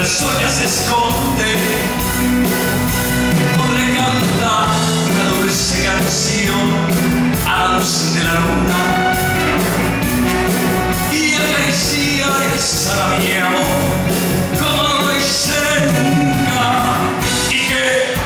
el sol ya se esconde, podré cantar una dulce canción a la luz de la luna y acariciar y besar a mi amor como no lo hice nunca. Y que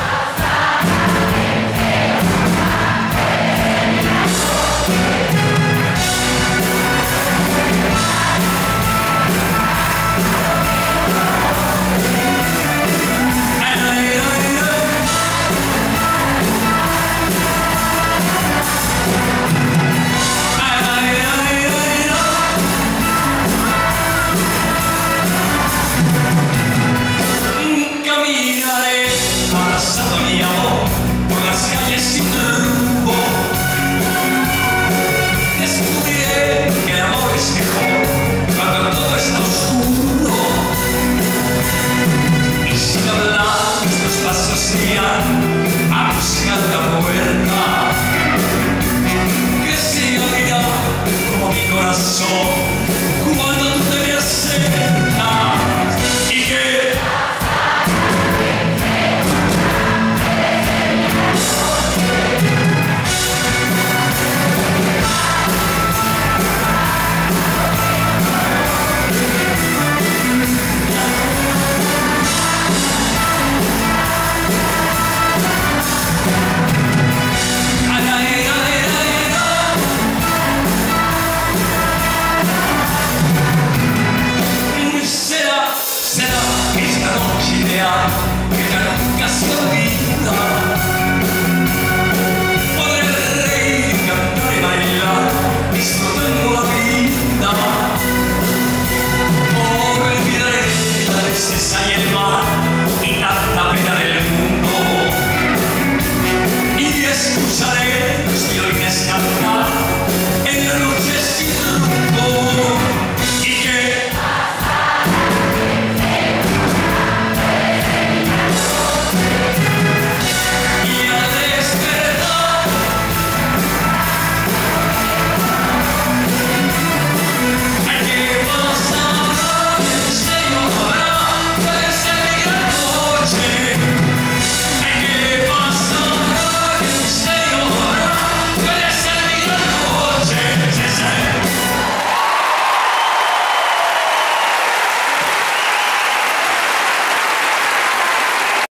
abrazado a mi amor por las calles sin rumbo, descubriré que el amor es mejor cuando todo está oscuro, y sin hablar nuestros pasos irán a buscar la puerta que se abrirá como mi corazón cuando tú te me acercas. Y que esta noche ideal que ya nunca se olvida.